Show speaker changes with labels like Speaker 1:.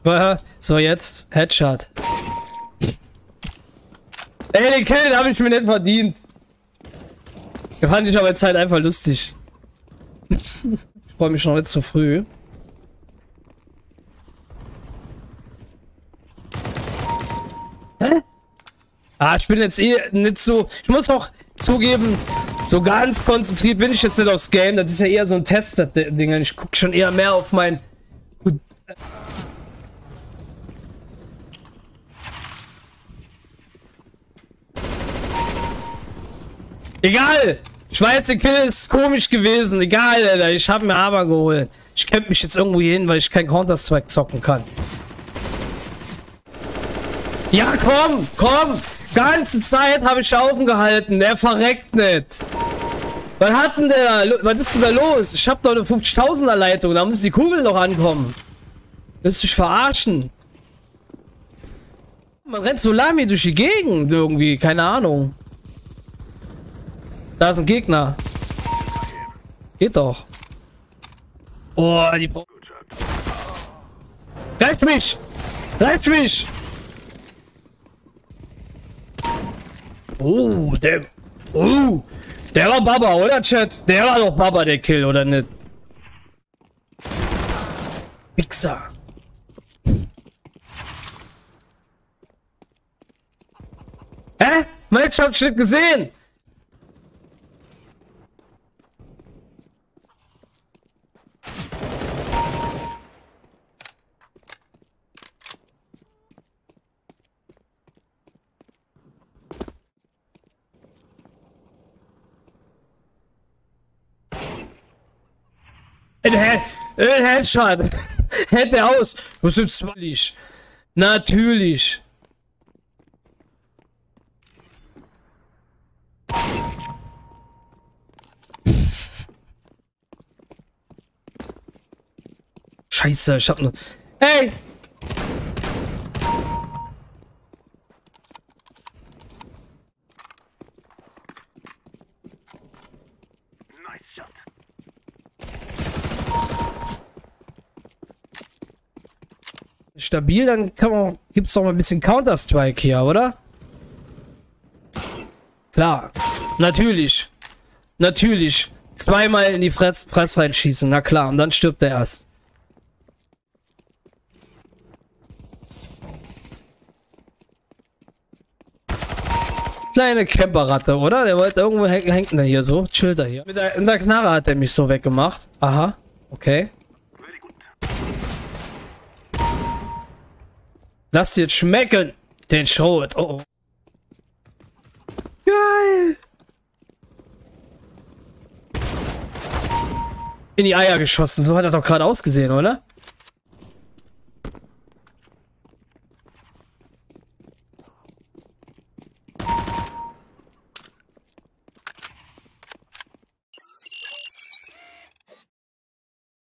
Speaker 1: So, jetzt. Headshot. Ey, den Kill habe ich mir nicht verdient. Den fand ich aber jetzt halt einfach lustig. Ich freue mich noch nicht zu früh. Hä? Ah, ich bin jetzt eh nicht so... Ich muss auch zugeben, so ganz konzentriert bin ich jetzt nicht aufs Game. Das ist ja eher so ein Tester-Ding. Ich gucke schon eher mehr auf mein... Egal! Schweizer Kill ist komisch gewesen. Egal, Alter. Ich habe mir aber geholt. Ich kämpfe mich jetzt irgendwo hier hin, weil ich kein Counter-Strike zocken kann. Ja, komm! Komm! Ganze Zeit habe ich Augen gehalten. Der verreckt nicht. Was hat denn der da? Was ist denn da los? Ich habe doch eine 50.000er Leitung. Da muss die Kugel noch ankommen. Willst du dich verarschen? Man rennt so Lami durch die Gegend irgendwie. Keine Ahnung. Da ist ein Gegner. Geht doch. Oh, die Pro... Greif mich! Greif mich! Oh, der... Oh, der war Baba, oder, Chat? Der war doch Baba, der Kill, oder nicht? Wichser. Hä? Mensch, hab ich nicht gesehen! Headshot. Hätte aus. Was ist natürlich? Natürlich. Scheiße, ich hab nur... Hey! Stabil, dann kann man, gibt's doch mal ein bisschen Counter-Strike hier, oder? Klar. Natürlich. Natürlich. Zweimal in die Fress reinschießen, na klar. Und dann stirbt er erst. Kleine Camperratte, oder? Der wollte irgendwo hängt der hier so. Chillt er hier. Mit der Knarre hat er mich so weggemacht. Aha. Okay. Lass dir jetzt schmecken, den Schrot. Oh, oh. Geil. In die Eier geschossen. So hat er doch gerade ausgesehen, oder?